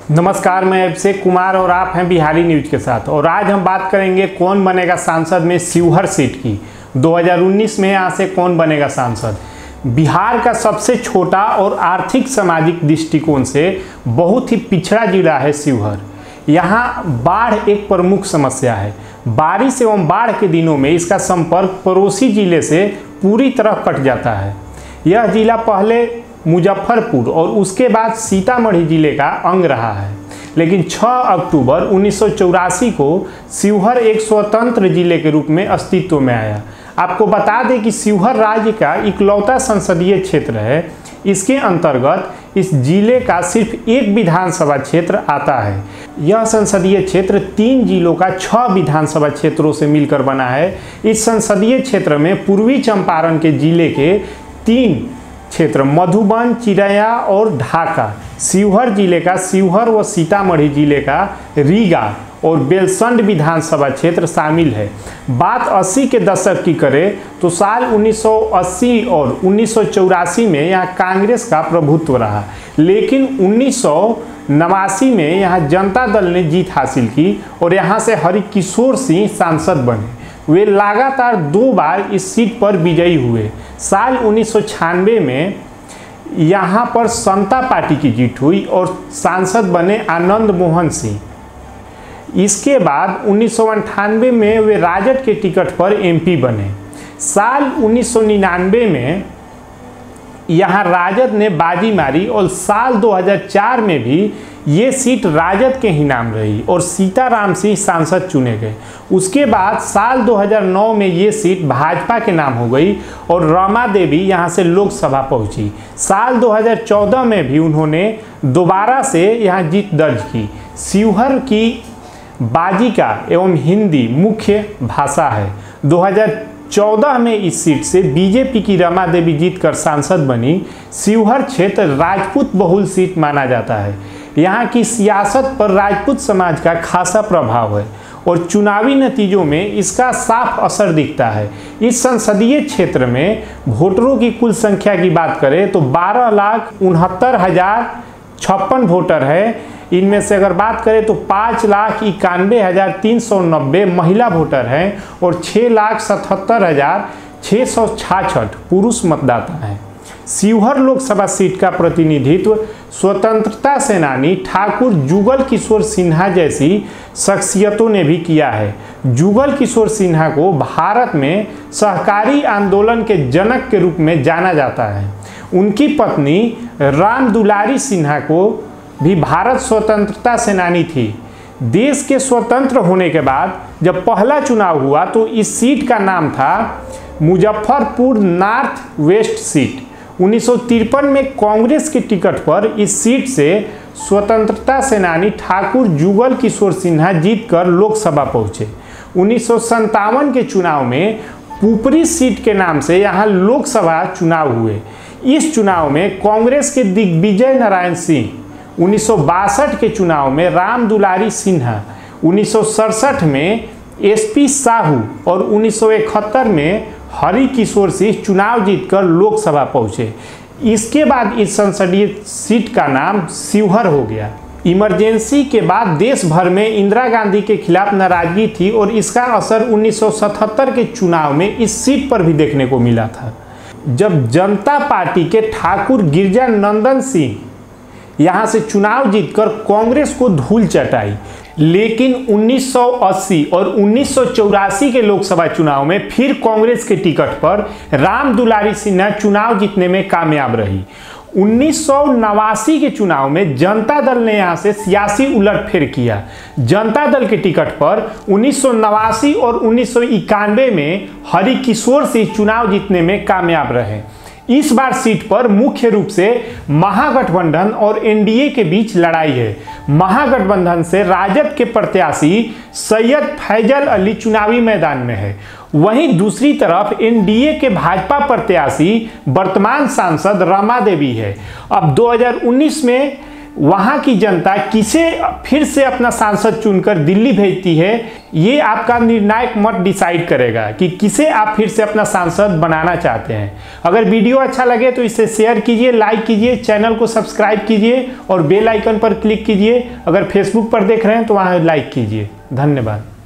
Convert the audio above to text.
नमस्कार, मैं अभिषेक कुमार और आप हैं बिहारी न्यूज के साथ। और आज हम बात करेंगे कौन बनेगा सांसद में शिवहर सीट की। 2019 में यहाँ से कौन बनेगा सांसद। बिहार का सबसे छोटा और आर्थिक सामाजिक दृष्टिकोण से बहुत ही पिछड़ा जिला है शिवहर। यहाँ बाढ़ एक प्रमुख समस्या है। बारिश एवं बाढ़ के दिनों में इसका संपर्क पड़ोसी जिले से पूरी तरह कट जाता है। यह जिला पहले मुजफ्फरपुर और उसके बाद सीतामढ़ी जिले का अंग रहा है, लेकिन 6 अक्टूबर 1984 को शिवहर एक स्वतंत्र जिले के रूप में अस्तित्व में आया। आपको बता दें कि शिवहर राज्य का इकलौता संसदीय क्षेत्र है। इसके अंतर्गत इस जिले का सिर्फ एक विधानसभा क्षेत्र आता है। यह संसदीय क्षेत्र 3 जिलों का 6 विधानसभा क्षेत्रों से मिलकर बना है। इस संसदीय क्षेत्र में पूर्वी चंपारण के जिले के 3 क्षेत्र मधुबन, चिरैया और ढाका, शिवहर जिले का शिवहर व सीतामढ़ी जिले का रीगा और बेलसंड विधानसभा क्षेत्र शामिल है। बात 80 के दशक की करें तो साल 1980 और 1984 में यहाँ कांग्रेस का प्रभुत्व रहा, लेकिन 1989 में यहाँ जनता दल ने जीत हासिल की और यहाँ से हरिकिशोर सिंह सांसद बने। वे लगातार 2 बार इस सीट पर विजयी हुए। साल 1996 में यहाँ पर समता पार्टी की जीत हुई और सांसद बने आनंद मोहन सिंह। इसके बाद 1998 में वे राजद के टिकट पर एमपी बने। साल 1999 में यहाँ राजद ने बाजी मारी और साल 2004 में भी ये सीट राजद के ही नाम रही और सीताराम सिंह सांसद चुने गए। उसके बाद साल 2009 में ये सीट भाजपा के नाम हो गई और रमा देवी यहाँ से लोकसभा पहुँची। साल 2014 में भी उन्होंने दोबारा से यहाँ जीत दर्ज की। शिवहर की बाजिका एवं हिंदी मुख्य भाषा है। 2014 में इस सीट से बीजेपी की रमा देवी जीतकर सांसद बनी। शिवहर क्षेत्र राजपूत बहुल सीट माना जाता है। यहाँ की सियासत पर राजपूत समाज का खासा प्रभाव है और चुनावी नतीजों में इसका साफ असर दिखता है। इस संसदीय क्षेत्र में वोटरों की कुल संख्या की बात करें तो 12,69,056 वोटर है। इनमें से अगर बात करें तो 5,91,390 महिला वोटर हैं और 6,77,666 पुरुष मतदाता हैं। शिवहर लोकसभा सीट का प्रतिनिधित्व स्वतंत्रता सेनानी ठाकुर जुगल किशोर सिन्हा जैसी शख्सियतों ने भी किया है। जुगल किशोर सिन्हा को भारत में सहकारी आंदोलन के जनक के रूप में जाना जाता है। उनकी पत्नी राम दुलारी सिन्हा को भी भारत स्वतंत्रता सेनानी थी। देश के स्वतंत्र होने के बाद जब पहला चुनाव हुआ तो इस सीट का नाम था मुजफ्फरपुर नॉर्थ वेस्ट सीट। 1953 में कांग्रेस के टिकट पर इस सीट से स्वतंत्रता सेनानी ठाकुर जुगल किशोर सिन्हा जीतकर लोकसभा पहुंचे। 1957 के चुनाव में पुपरी सीट के नाम से यहाँ लोकसभा चुनाव हुए। इस चुनाव में कांग्रेस के दिग्विजय नारायण सिंह, 1962 के चुनाव में राम दुलारी सिन्हा, 1967 में एसपी साहू और 1971 में हरिकिशोर सिंह चुनाव जीतकर लोकसभा पहुंचे। इसके बाद इस संसदीय सीट का नाम शिवहर हो गया। इमरजेंसी के बाद देश भर में इंदिरा गांधी के खिलाफ नाराजगी थी और इसका असर 1977 के चुनाव में इस सीट पर भी देखने को मिला था, जब जनता पार्टी के ठाकुर गिरजानंदन सिंह यहाँ से चुनाव जीतकर कांग्रेस को धूल चटाई। लेकिन 1980 और 1984 के लोकसभा चुनाव में फिर कांग्रेस के टिकट पर राम दुलारी सिन्हा चुनाव जीतने में कामयाब रही। 1989 के चुनाव में जनता दल ने यहाँ से सियासी उलटफेर किया। जनता दल के टिकट पर 1989 और 1991 में हरिकिशोर सिंह चुनाव जीतने में कामयाब रहे। इस बार सीट पर मुख्य रूप से महागठबंधन और एनडीए के बीच लड़ाई है। महागठबंधन से राजद के प्रत्याशी सैयद फैजल अली चुनावी मैदान में है। वहीं दूसरी तरफ एनडीए के भाजपा प्रत्याशी वर्तमान सांसद रमा देवी है। अब 2019 में वहाँ की जनता किसे फिर से अपना सांसद चुनकर दिल्ली भेजती है, ये आपका निर्णायक मत डिसाइड करेगा कि किसे आप फिर से अपना सांसद बनाना चाहते हैं। अगर वीडियो अच्छा लगे तो इसे शेयर कीजिए, लाइक कीजिए, चैनल को सब्सक्राइब कीजिए और बेल आइकन पर क्लिक कीजिए। अगर फेसबुक पर देख रहे हैं तो वहाँ लाइक कीजिए। धन्यवाद।